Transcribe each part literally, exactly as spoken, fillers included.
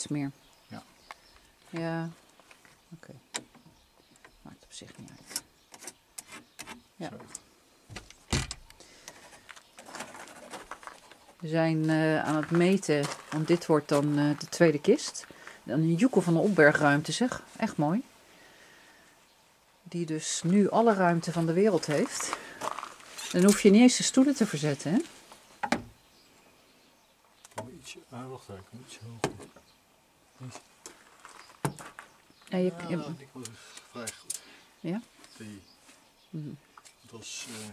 iets meer. Ja. Ja, oké. Okay. Maakt op zich niet uit. Ja. Zo. We zijn uh, aan het meten, want dit wordt dan uh, de tweede kist. Dan een joekel van de opbergruimte, zeg. Echt mooi. Die dus nu alle ruimte van de wereld heeft. Dan hoef je niet eens de stoelen te verzetten, hè? Oh, ietsje, ah, wacht even, ik moet iets hoger. Iets. Ja, je, ja, je, die was vrij goed. Ja? Die. Mm-hmm. Het was... Uh,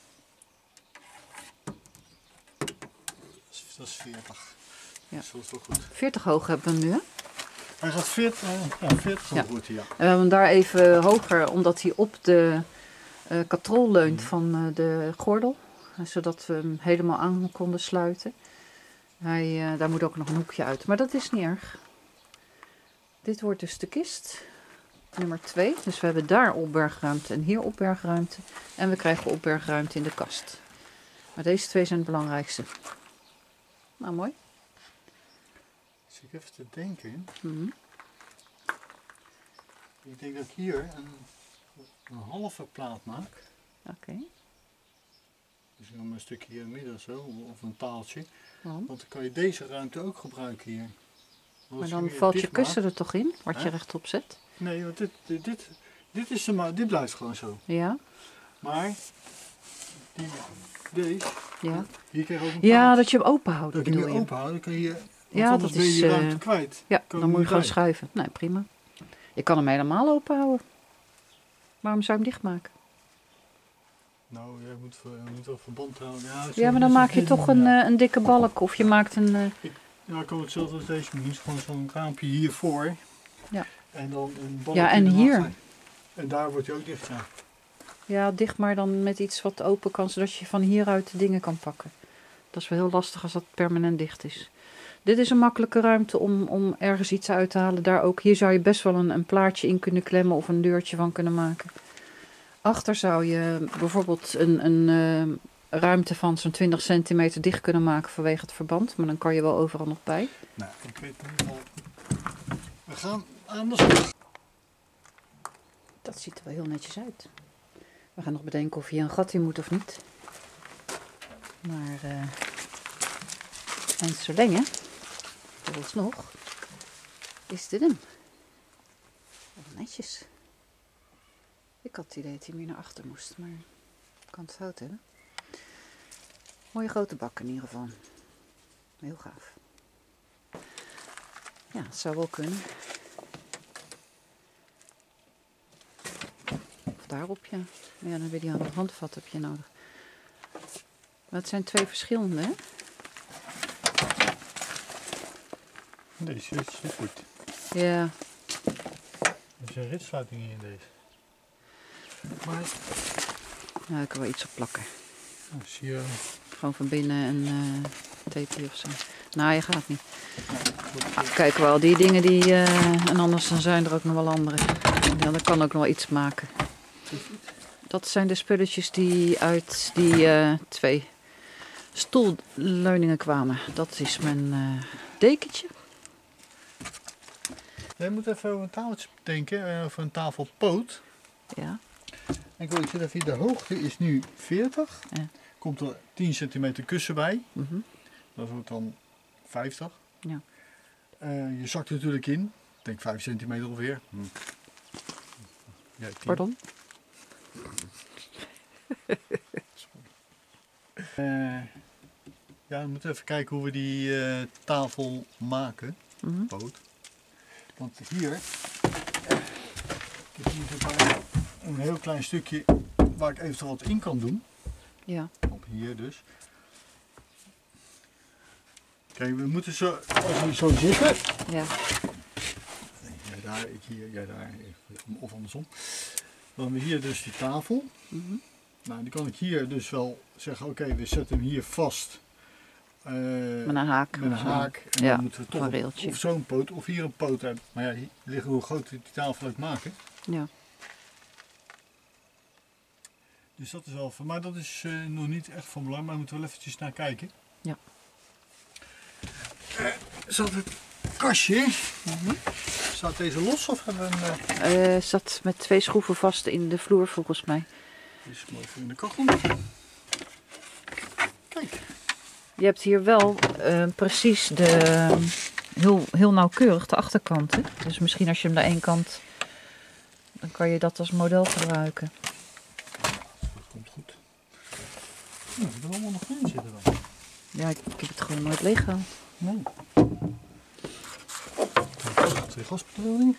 dat is veertig. Ja. Dus dat is wel goed. veertig hoog hebben we hem nu, hè? Hij gaat veertig, uh, ja, veertig ja. goed, ja. En we hebben hem daar even hoger, omdat hij op de uh, katrol leunt mm. van uh, de gordel. Zodat we hem helemaal aan konden sluiten. Hij, uh, daar moet ook nog een hoekje uit, maar dat is niet erg. Dit wordt dus de kist. Nummer twee. Dus we hebben daar opbergruimte en hier opbergruimte. En we krijgen opbergruimte in de kast. Maar deze twee zijn het belangrijkste. Nou, mooi. Dus ik even te denken. Mm-hmm. Ik denk dat ik hier een, een halve plaat maak. Oké. Okay. Dus dan een stukje hier in het midden zo, of een taaltje. Waarom? Want dan kan je deze ruimte ook gebruiken hier. Maar dan valt je kussen er toch in, wat je rechtop zet? Nee, want dit, dit, dit, dit, is maar, dit blijft gewoon zo. Ja. Maar die, deze, ja. hier krijg je ook een Ja, plaat. dat je hem open houdt. Dat je hem open houdt, dan kan je, ja, dat ben je is die ruimte uh, kwijt. Ja, kan dan moet je gewoon schuiven. Nee, prima. Je kan hem helemaal open houden. Waarom zou je hem dichtmaken? Nou, jij moet, je moet wel verband houden. Ja, ja maar dan maak je toch een, uh, een dikke balk of je maakt een... Uh... Ik, ja, ik kan hetzelfde als deze doen. Gewoon zo'n raampje hiervoor. Ja. En dan een balk. Ja, en hier. En daar wordt hij ook dicht, ja. Ja, dicht maar dan met iets wat open kan, zodat je van hieruit de dingen kan pakken. Dat is wel heel lastig als dat permanent dicht is. Dit is een makkelijke ruimte om, om ergens iets uit te halen. Daar ook. Hier zou je best wel een, een plaatje in kunnen klemmen of een deurtje van kunnen maken. Achter zou je bijvoorbeeld een, een uh, ruimte van zo'n twintig centimeter dicht kunnen maken vanwege het verband. Maar dan kan je wel overal nog bij. Nou, ik weet in ieder geval. We gaan aan de slag. Dat ziet er wel heel netjes uit. We gaan nog bedenken of hier een gat in moet of niet. Maar uh, en zo lenge, vooralsnog, is dit hem. Wel netjes. Ik had het idee dat hij meer naar achter moest, maar ik kan het fout hebben. Mooie grote bak in ieder geval. Heel gaaf. Ja, dat zou wel kunnen. Of daarop, ja. Maar ja, dan weer die andere handvat heb je nodig. Maar het zijn twee verschillende, hè? Deze is goed. Ja. Er is een ritsluiting hier in deze. Maar... Ja, ik kan wel iets op plakken. Oh, zie je... Gewoon van binnen een uh, tape of zo. Nou, je gaat niet. Ah, kijk wel, die dingen die... Uh, en anders dan zijn er ook nog wel andere. Ja, dat kan ook nog wel iets maken. Dat zijn de spulletjes die uit die uh, twee stoelleuningen kwamen. Dat is mijn uh, dekentje. Je moet even over een tafeltje denken, over een tafelpoot. Ja. Ik wil even, de hoogte is nu veertig. Ja. Komt er tien centimeter kussen bij. Mm-hmm. Dat wordt dan vijftig. Ja. Uh, je zakt er natuurlijk in. Ik denk vijf centimeter ongeveer. Hm. Ja, Pardon? uh, ja, we moeten even kijken hoe we die uh, tafel maken. Mm-hmm. Poot. Want hier, ik heb hier een heel klein stukje waar ik eventueel wat in kan doen. Ja. Op hier dus. Kijk, we moeten zo, als we zo zitten. Ja. Jij daar, ik hier, jij daar, of andersom. Dan hebben we hier dus die tafel. Mm-hmm. Nou, die kan ik hier dus wel zeggen, oké, okay, we zetten hem hier vast. Uh, met een haak. Met een haak. En ja, dan moeten we toch een of zo'n poot of hier een poot hebben. Maar ja, hier liggen hoe groot we die tafel ook maken. Ja. Dus dat is wel van, maar dat is uh, nog niet echt van belang, maar daar moeten we wel eventjes naar kijken. Ja. Uh, zat het kastje. Mm-hmm. Staat deze los of hebben we een... Uh... Uh, zat met twee schroeven vast in de vloer volgens mij. Dit is mooi voor in de kachel. Kijk. Je hebt hier wel uh, precies de, heel, heel nauwkeurig de achterkanten. Dus misschien als je hem naar één kant, dan kan je dat als model gebruiken. Dat komt goed. Nou, er allemaal nog in zitten dan. Ja, ik, ik heb het gewoon nooit leeg gehaald. Nee. Twee gaspatronen.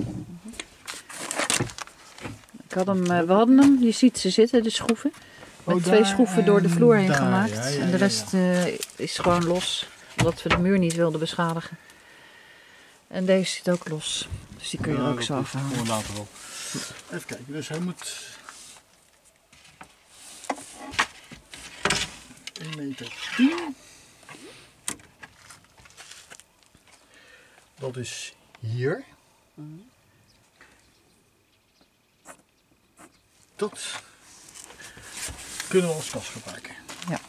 Ik had hem, we hadden hem, je ziet ze zitten, de schroeven. Met oh, twee schroeven door de vloer heen daar, gemaakt. Ja, ja, en de rest ja, ja. Uh, is gewoon los. Omdat we de muur niet wilden beschadigen. En deze zit ook los. Dus die kun je ja, er ook zo afhalen. Gewoon later wel. Even kijken, dus hij moet één meter tien. Dat is hier. Mm-hmm. Dat kunnen we als kast gebruiken. Ja.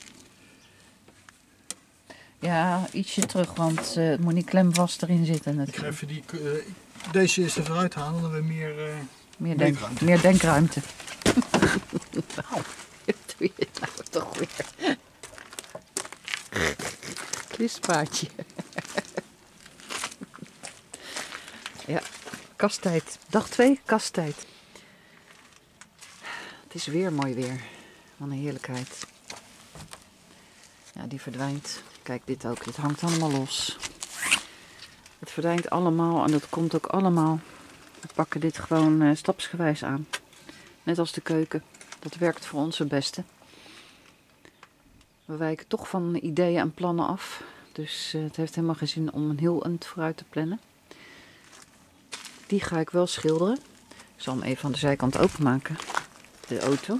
Ja, ietsje terug, want uh, het moet niet klemvast erin zitten. Natuurlijk. Ik ga even die, uh, deze eerst even uithalen, dan hebben we meer, uh, meer, denk, denkruimte. meer denkruimte. Nou, doe je nou toch weer. Kwispaadje. Ja, kasttijd. Dag twee, kasttijd. Het is weer mooi weer. Wat een heerlijkheid. Ja, die verdwijnt. Kijk, dit ook. Dit hangt allemaal los. Het verdwijnt allemaal en dat komt ook allemaal. We pakken dit gewoon uh, stapsgewijs aan. Net als de keuken. Dat werkt voor ons het beste. We wijken toch van ideeën en plannen af. Dus uh, het heeft helemaal geen zin om een heel eind vooruit te plannen. Die ga ik wel schilderen. Ik zal hem even aan de zijkant openmaken. De auto.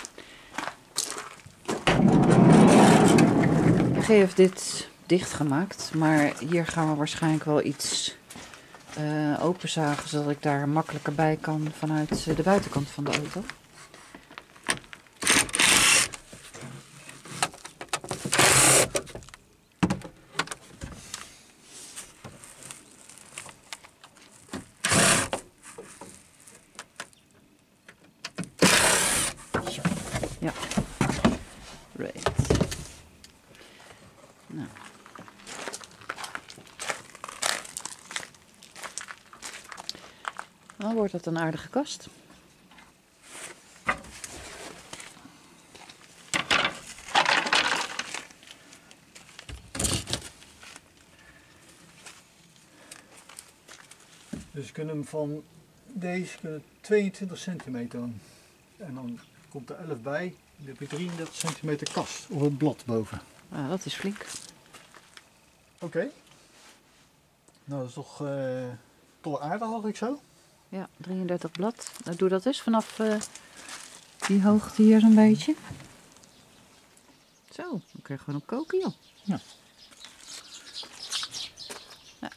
Ik heb dit dicht gemaakt, maar hier gaan we waarschijnlijk wel iets uh, openzagen, zodat ik daar makkelijker bij kan vanuit de buitenkant van de auto. Ja. Right. Nou. Dan wordt dat een aardige kast. Dus we kunnen hem van deze kunnen tweeëntwintig centimeter doen. En dan komt er elf bij. Dan heb je drieëndertig centimeter kast of het blad boven. Ah, dat is flink. Oké. Okay. Nou, dat is toch, uh, toch aardig, had ik zo. Ja, drieëndertig blad. Nou, doe dat eens vanaf uh, die hoogte hier zo'n beetje. Zo, dan kun je gewoon op koken, joh. Ja. Ja.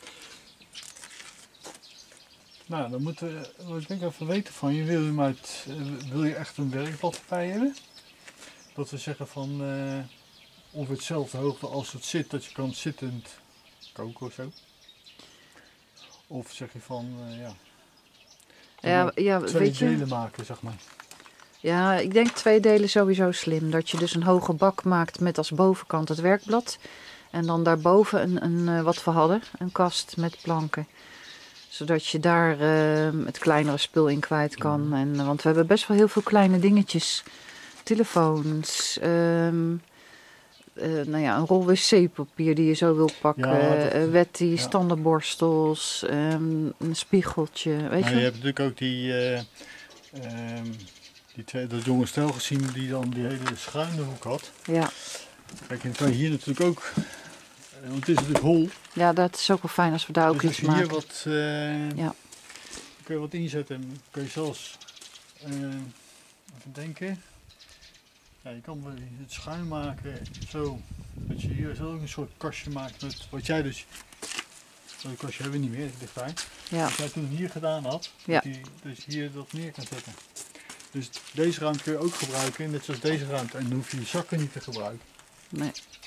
Nou, dan moeten we, wil ik denk even weten van je. Wil je, hem uit, wil je echt een werkblad bij hebben? Dat we zeggen van uh, ongeveer hetzelfde hoogte als het zit, dat je kan zittend koken of zo. Of zeg je van, uh, ja, ja, ja twee weet je, delen maken, zeg maar. Ja, ik denk twee delen sowieso slim. Dat je dus een hoge bak maakt met als bovenkant het werkblad. En dan daarboven een, een uh, wat we hadden, een kast met planken. Zodat je daar uh, het kleinere spul in kwijt kan. Mm. En, want we hebben best wel heel veel kleine dingetjes. Telefoons, um, uh, nou ja, een rol wc-papier die je zo wil pakken. Ja, dat, uh, wetties, ja. Tandenborstels, um, een spiegeltje. Weet nou, je? Je hebt natuurlijk ook die, uh, um, die twee, dat jonge stel gezien die dan die hele schuine hoek had. Ja. Kijk, en dan kan je hier natuurlijk ook, want het is natuurlijk hol. Ja, dat is ook wel fijn als we daar ook dus iets maken. Hier wat, uh, ja. kun je wat inzetten, dan kun je zelfs, uh, even denken. Ja, je kan het schuin maken, zo, dat je hier zo een soort kastje maakt met wat jij dus, dat kastje hebben we niet meer, dat ligt daar. Ja. Wat jij toen hier gedaan had, ja. dat je dus hier dat neer kan zetten. Dus deze ruimte kun je ook gebruiken, net zoals deze ruimte, en dan hoef je je zakken niet te gebruiken. Nee.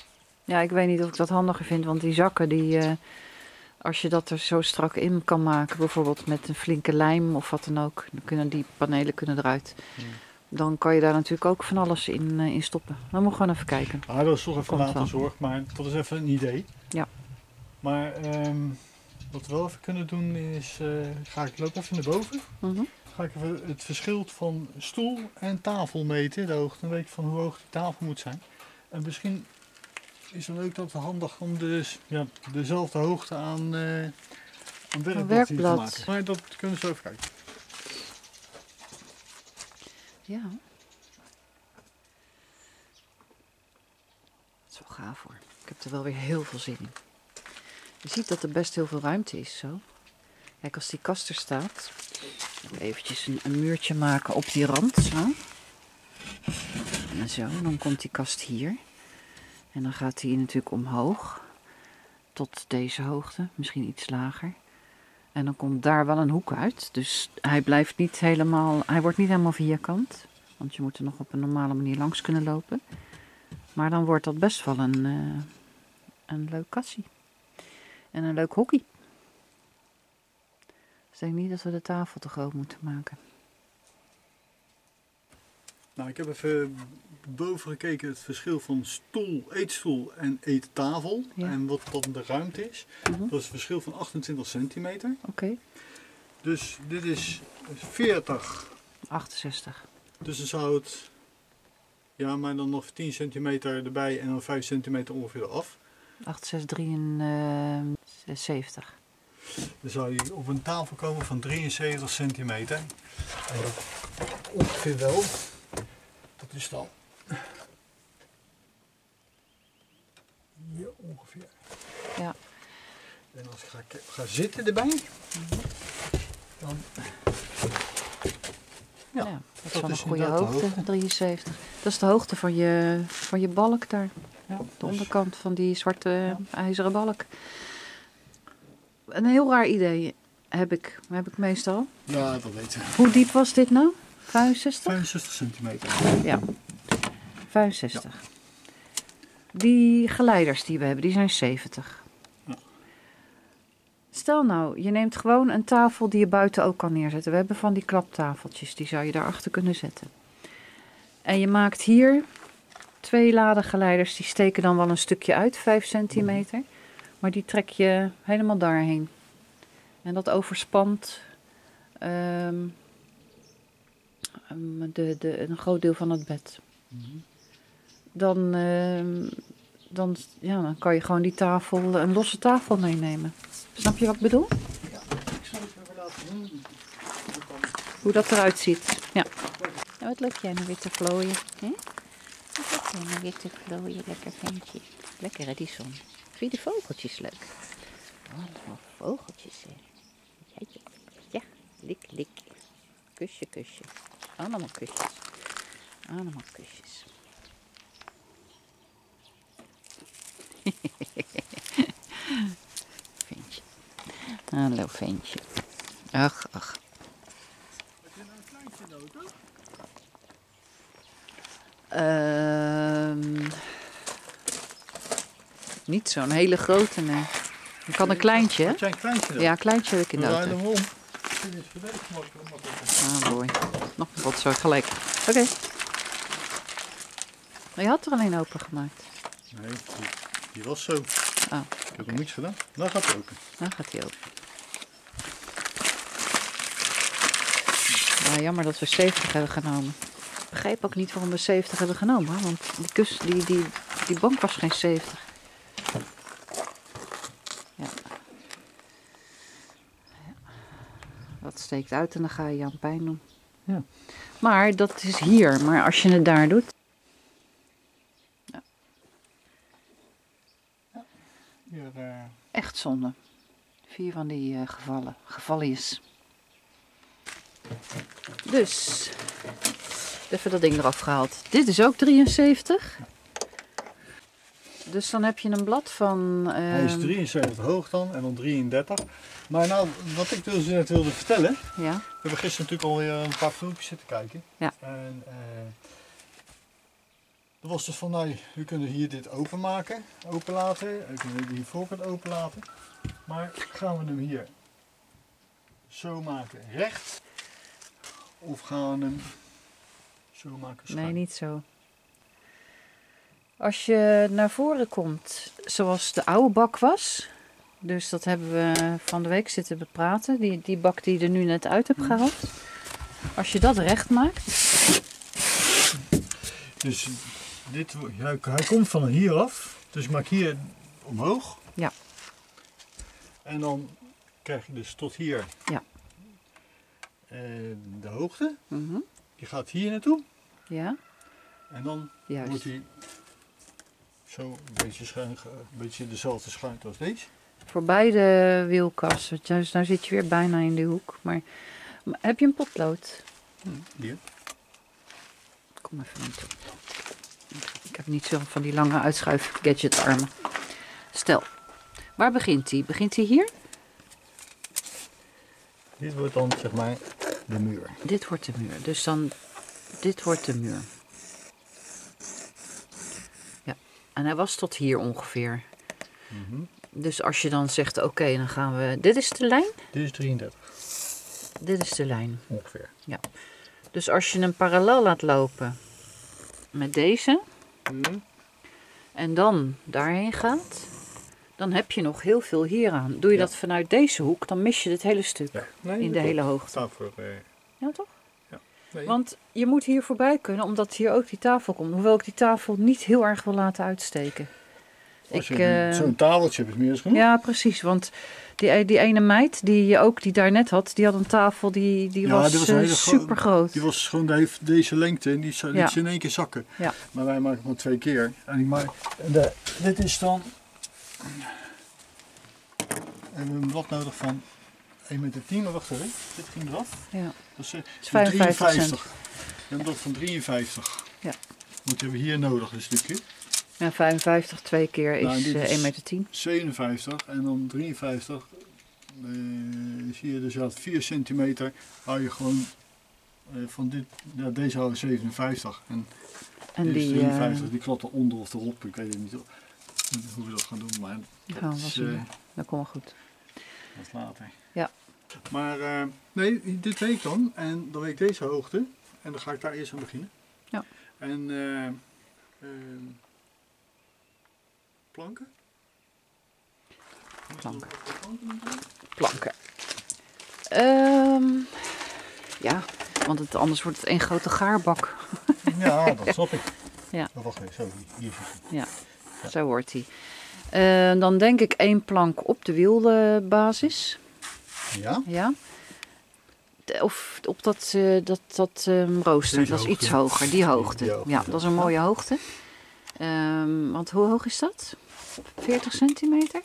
Ja, ik weet niet of ik dat handiger vind, want die zakken, die, uh, als je dat er zo strak in kan maken, bijvoorbeeld met een flinke lijm of wat dan ook, dan kunnen die panelen kunnen eruit. Hmm. Dan kan je daar natuurlijk ook van alles in, uh, in stoppen. Dan moet je gewoon even kijken. Ah, dat is toch even later zorg, maar dat is even een idee. Ja. Maar um, wat we wel even kunnen doen is, uh, ga ik loop even naar boven. Mm-hmm. Ga ik even het verschil van stoel en tafel meten, de hoogte. Dan weet ik van hoe hoog die tafel moet zijn. En misschien is het ook dat handig om dus, ja, dezelfde hoogte aan, uh, aan werkblad, werkblad. te maken. Maar dat kunnen we zo even kijken. Ja. Dat is wel gaaf hoor. Ik heb er wel weer heel veel zin in. Je ziet dat er best heel veel ruimte is zo. Kijk, als die kast er staat. Eventjes een, een muurtje maken op die rand. Zo. En zo. Dan komt die kast hier. En dan gaat die natuurlijk omhoog. Tot deze hoogte. Misschien iets lager. En dan komt daar wel een hoek uit. Dus hij blijft niet helemaal. Hij wordt niet helemaal vierkant. Want je moet er nog op een normale manier langs kunnen lopen. Maar dan wordt dat best wel een, uh, een leuk kassie. En een leuk hockey. Dus ik denk niet dat we de tafel te groot moeten maken. Nou, ik heb even boven gekeken het verschil van stoel, eetstoel en eettafel. Ja. En wat dan de ruimte is. Uh-huh. Dat is een verschil van achtentwintig centimeter. Oké. Okay. Dus dit is veertig. achtenzestig. Dus dan zou het, ja, maar dan nog tien centimeter erbij en dan vijf centimeter ongeveer af. achtenzestig, drieënzeventig. Dan zou je op een tafel komen van drieënzeventig centimeter. En dat ongeveer wel. Dat is dan hier ongeveer. Ja. En als ik ga, ga zitten erbij, dan. Ja, ja, dat is wel een goede hoogte, hoogte, drieënzeventig. Dat is de hoogte van je, van je balk daar. Ja, de dus onderkant van die zwarte ja. ijzeren balk. Een heel raar idee heb ik, heb ik meestal. Ja, dat weten we. Hoe diep was dit nou? vijfenzestig? vijfenzestig centimeter. Ja, vijfenzestig. Ja. Die geleiders die we hebben, die zijn zeventig. Ja. Stel nou, je neemt gewoon een tafel die je buiten ook kan neerzetten. We hebben van die klaptafeltjes, die zou je daarachter kunnen zetten. En je maakt hier twee laden geleiders, die steken dan wel een stukje uit, vijf centimeter. Maar die trek je helemaal daarheen. En dat overspant um, de, de, een groot deel van het bed. Mm-hmm. Dan, uh, dan, ja, dan kan je gewoon die tafel, een losse tafel meenemen. Snap je wat ik bedoel? Ja, ik zal het even laten zien. Hoe dat eruit ziet. Ja. En wat loop jij nou weer te vlooien? Hè? Wat loop jij nou weer te vlooien? Lekker ventje. Lekker hè, die zon. Vind je de vogeltjes leuk? Allemaal vogeltjes hè. Ja, ja, ja. Lik, lik. Kusje, kusje. Allemaal kusjes. Allemaal kusjes. Ventje. Hallo ventje. Ach, ach. Heb je nou een kleintje nodig? Uh, niet zo'n hele grote, nee. Je kan een kleintje, hè? Heb jij een kleintje dan? Ja, een kleintje heb ik in de auto. Draai hem om. Dit is verwerkt gemakkelijk. Ah, mooi. Nog een rotzooi gelijk. Oké. Okay. Maar je had er alleen open gemaakt. Nee, die, die was zo. Oh, ik heb okay. nog niks gedaan. Nou gaat hij open. Nou gaat hij open. Nou, jammer dat we zeventig hebben genomen. Ik begrijp ook niet waarom we zeventig hebben genomen. Want die, kus, die, die, die bank was geen zeventig. Ja. Ja. Dat steekt uit en dan ga je aan pijn doen. Ja. Maar dat is hier. Maar als je het daar doet. Ja. Ja. Hier, uh... Echt zonde. Vier van die uh, gevallen. Gevalletjes. Dus. Even dat ding eraf gehaald. Dit is ook drieënzeventig. Dus dan heb je een blad van... Uh... Hij is drieënzeventig hoog dan en dan drieëndertig. Maar nou, wat ik dus net wilde vertellen. Ja. We hebben gisteren natuurlijk alweer een paar filmpjes zitten kijken. Ja. En uh, Dat was dus van, nou, we kunnen hier dit openmaken, openlaten. We kunnen die voorkant openlaten. Maar gaan we hem hier zo maken recht? Of gaan we hem zo maken schuin? Nee, niet zo. Als je naar voren komt, zoals de oude bak was. Dus dat hebben we van de week zitten bepraten. Die, die bak die je er nu net uit hebt gehaald. Als je dat recht maakt. Dus dit, hij, hij komt van hier af. Dus ik maak hier omhoog. Ja. En dan krijg je dus tot hier Ja. uh, de hoogte. Mm-hmm. Die gaat hier naartoe. Ja. En dan Juist. wordt hij zo een beetje, schuin, een beetje dezelfde schuinte als deze. Voor beide wielkassen. Dus nou zit je weer bijna in de hoek. Maar, maar heb je een potlood? Hier. Kom even naartoe. Ik heb niet zo van die lange uitschuif gadgetarmen. Stel, waar begint hij? Begint hij hier? Dit wordt dan zeg maar de muur. Dit wordt de muur. Dus dan, dit wordt de muur. Ja, en hij was tot hier ongeveer. Mm-hmm. Dus als je dan zegt, oké, okay, dan gaan we... Dit is de lijn? Dit is drieëndertig. Dit is de lijn. Ongeveer. Ja. Dus als je hem parallel laat lopen met deze... Mm. En dan daarheen gaat, dan heb je nog heel veel hieraan. Doe je Ja. dat vanuit deze hoek, dan mis je dit hele stuk Ja. Nee, in de hele hoogte. Staat voor, uh, Ja, toch? ja. Nee. Want je moet hier voorbij kunnen, omdat hier ook die tafel komt. Hoewel ik die tafel niet heel erg wil laten uitsteken. Als Ik, je uh, zo'n tafeltje hebt, is meer eens genoeg. ja, precies. Want die, die ene meid die je ook die daar net had, die had een tafel die, die Ja, was, die was een uh, hele gro- super groot. Die was gewoon de, deze lengte en die zo- liet Ja. ze in één keer zakken. Ja. Maar wij maken het maar twee keer. En, ik maak, en de, dit is dan... En we hebben wat nodig van één meter tien, maar wacht even. Dit ging eraf. Ja. Dat is, uh, is vijfenvijftig cent. En dat van drieënvijftig. Ja. Wat hebben we hier nodig, een stukje? Ja, vijfenvijftig twee keer Nou, is dit uh, is één meter tien. zevenenvijftig en dan drieënvijftig. Uh, zie je dus ja, vier centimeter hou je gewoon uh, van dit, ja, deze houden zevenenvijftig en, En dit is die, drieënvijftig, uh, die klopt eronder of erop, ik weet het niet hoe we dat gaan doen, maar die dat gaan we is, wel zien. uh, Dat komt wel goed. dat is later. Ja. Maar uh, nee, dit weet ik dan en dan weet ik deze hoogte en dan ga ik daar eerst aan beginnen. Ja. En uh, uh, planken. Planken. Planken doen? Planken. Um, ja, want het, anders wordt het één grote gaarbak. Ja, dat snap ik. Ja. Oh, wacht even, zo, hier is het. Ja, ja. Zo wordt hij. Uh, dan denk ik één plank op de wielbasis. Ja? Ja. De, of op dat, uh, dat, dat um, rooster, Deze dat is hoogte. iets hoger, die hoogte. Die hoogte, Ja, ja. dat is een mooie hoogte. Um, want hoe hoog is dat? veertig centimeter?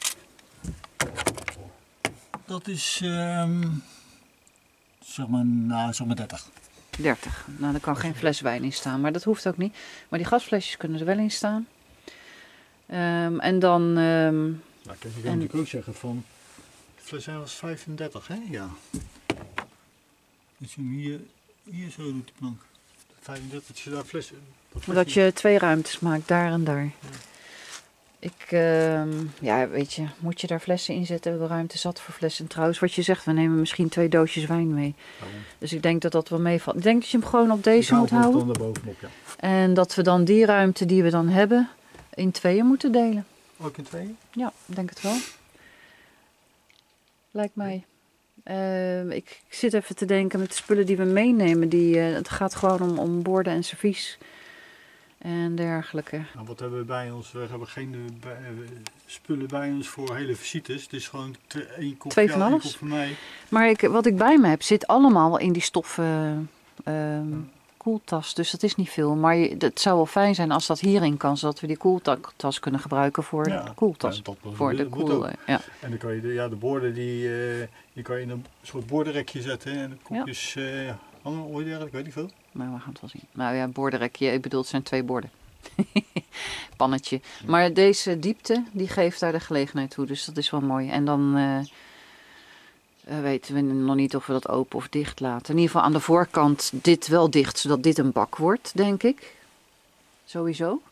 Dat is, um, zeg maar, nou, zeg maar dertig. dertig. Nou, er kan geen fles wijn in staan, maar dat hoeft ook niet. Maar die gasflesjes kunnen er wel in staan. Um, en dan... Um, Nou, kijk, je kan en... natuurlijk ook zeggen van, de fles was vijfendertig, hè? Ja. Dus je hem hier, hier zo doet die plank. vijfendertig, dat je daar fles... Dat, fles dat je twee ruimtes maakt, daar en daar. Ja. Ik, uh, ja, weet je, moet je daar flessen in zetten? We hebben ruimte zat voor flessen. En trouwens, wat je zegt, we nemen misschien twee doosjes wijn mee. Ja. Dus ik denk dat dat wel meevalt. Ik denk dat je hem gewoon op deze moet houden. Dan bovenop, ja. En dat we dan die ruimte die we dan hebben, in tweeën moeten delen. Ook in tweeën? Ja, ik denk het wel. Lijkt mij. Uh, ik, ik zit even te denken met de spullen die we meenemen. Die, uh, het gaat gewoon om, om borden en servies. En dergelijke. Nou, wat hebben we bij ons? We hebben geen bij, uh, spullen bij ons voor hele visites. Het is gewoon te, één kop Twee van ja, alles. Één kop voor mij. Maar ik, wat ik bij me heb, zit allemaal in die stoffen uh, koeltas. Dus dat is niet veel. Maar je, het zou wel fijn zijn als dat hierin kan. Zodat we die koeltas kunnen gebruiken voor ja, de koeltas. Ja, dat, dat, voor de koel. Ja. En dan kan je de, ja, de borden die, uh, die kan je in een soort bordenrekje zetten. En de kopjes ja. uh, hangen ooit eigenlijk, weet ik veel. Maar we gaan het wel zien. Nou ja, bordenrekje, ik bedoel het zijn twee borden. Pannetje. Maar deze diepte, die geeft daar de gelegenheid toe. Dus dat is wel mooi. En dan uh, uh, weten we nog niet of we dat open of dicht laten. In ieder geval aan de voorkant dit wel dicht, zodat dit een bak wordt, denk ik. Sowieso.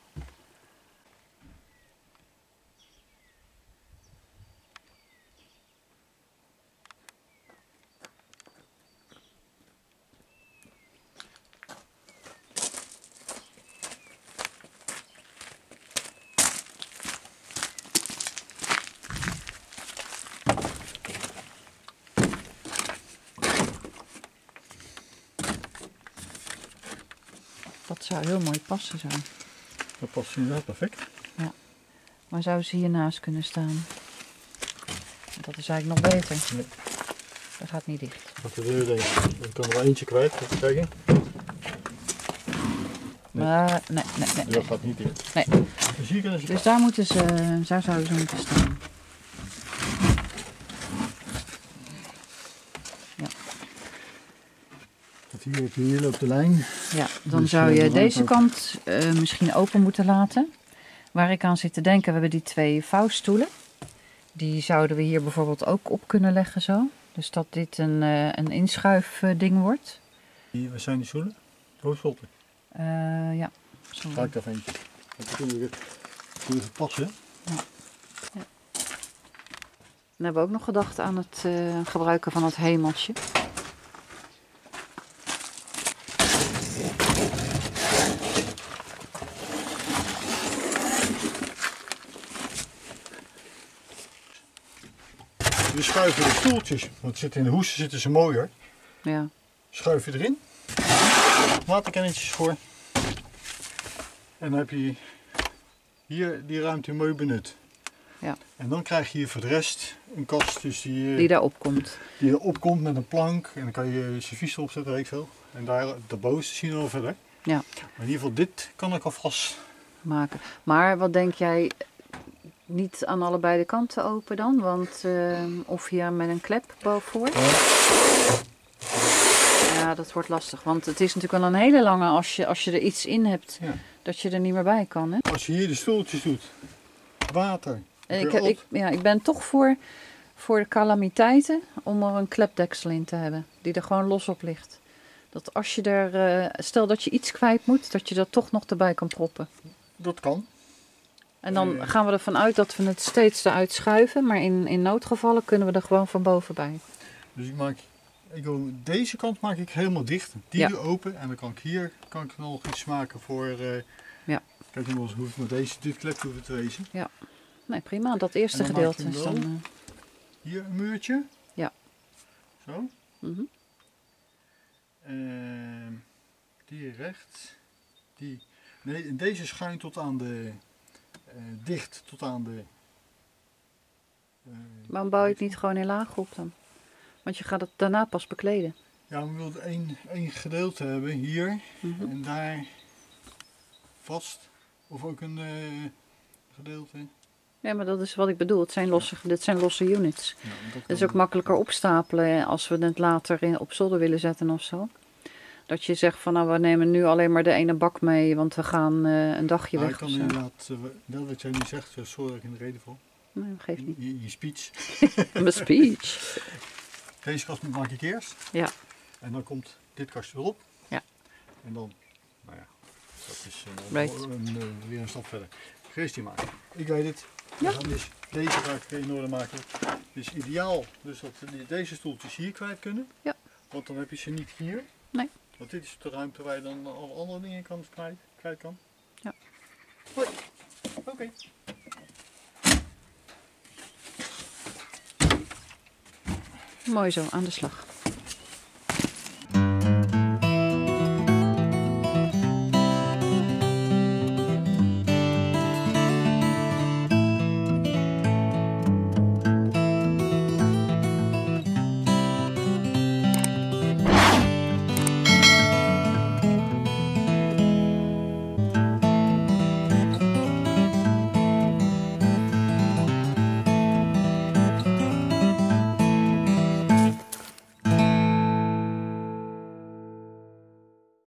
Dat zou heel mooi passen zo. Dat past inderdaad perfect. Ja. Maar zou ze hiernaast kunnen staan? Dat is eigenlijk nog beter. Nee. Dat gaat niet dicht. Wat de deur denk ik. Dan kan er wel eentje kwijt. Even kijken. Nee. Maar nee, nee, nee. Dat gaat niet dicht. Nee. Dus hier kunnen ze. Dus daar moeten ze, daar zouden ze moeten staan. Dat hier, heb je, hier loopt de lijn. Ja, dan Dus, zou uh, je de deze ook. kant uh, misschien open moeten laten. Waar ik aan zit te denken, we hebben die twee vouwstoelen. Die zouden we hier bijvoorbeeld ook op kunnen leggen zo. Dus dat dit een, uh, een inschuifding wordt. Hier, waar zijn die stoelen? Hoofdstotten. Uh, ja. Zo. Ga ik daar eentje. Dat kunnen we even passen. Ja. Ja. Dan hebben we ook nog gedacht aan het uh, gebruiken van het hemeltje. We schuiven de stoeltjes, want zitten in de hoesten zitten ze mooier. Ja. Schuif je erin. Waterkennetjes voor. En dan heb je hier die ruimte mooi benut. Ja. En dan krijg je hier voor de rest een kast dus die, Die daarop komt. Die erop komt met een plank. En dan kan je je servies erop zetten, weet ik veel. En daar daarboven zien we wel verder. Ja. Maar in ieder geval dit kan ik alvast maken. Maar wat denk jij, niet aan allebei de kanten open dan? Want uh, of hier met een klep bovenvoor? Ja. Ja, dat wordt lastig. Want het is natuurlijk wel een hele lange als je, als je er iets in hebt Ja. dat je er niet meer bij kan. Hè? Als je hier de stoeltjes doet, water. En ik, ik, ja, ik ben toch voor, voor de calamiteiten om er een klepdeksel in te hebben. Die er gewoon los op ligt. Dat als je er, uh, stel dat je iets kwijt moet, dat je dat toch nog erbij kan proppen. Dat kan. En dan gaan we ervan uit dat we het steeds eruit schuiven. Maar in, in noodgevallen kunnen we er gewoon van boven bij. Dus ik maak, ik wil, deze kant maak ik helemaal dicht. Die Ja. doe open. En dan kan ik hier kan ik nog iets maken voor... Uh, ja. Kijk, dan hoef ik met deze dit klep hoeven te wezen. Ja. Nee, prima. Dat eerste En dan gedeelte maak je is hem dan... wel. Uh... Hier een muurtje. Ja. Zo. Mm-hmm. Uh, die rechts. Die... Nee, en deze schuin tot aan de... Uh, dicht tot aan de... Uh, Waarom bouw je het niet gewoon in laag op dan? Want je gaat het daarna pas bekleden. Ja, we wilden één, één gedeelte hebben hier Mm-hmm. en daar vast. Of ook een uh, gedeelte. Ja, maar dat is wat ik bedoel. Het zijn losse, dit zijn losse units. Ja, dat Het is ook makkelijker opstapelen als we het later in, op zolder willen zetten of zo. Dat je zegt van nou we nemen nu alleen maar de ene bak mee, want we gaan uh, een dagje maar weg ik kan of zo. inderdaad, uh, dat wat jij nu zegt, uh, sorry dat ik in de reden val. Nee, dat geeft niet. Je, je speech. Mijn speech. Deze kast maak ik eerst. Ja. En dan komt dit kastje erop. Ja. En dan, nou ja, dat is uh, right. een, een, uh, weer een stap verder. Geestie maken. Ik weet het. Ja. We gaan dus deze ga ik in orde maken. Het is ideaal dus dat we deze stoeltjes hier kwijt kunnen. Ja. Want dan heb je ze niet hier. Nee. Want dit is de ruimte waar je dan alle andere dingen kan kwijt, kwijt kan. Ja. Hoi. Oké. Okay. Mooi zo, aan de slag.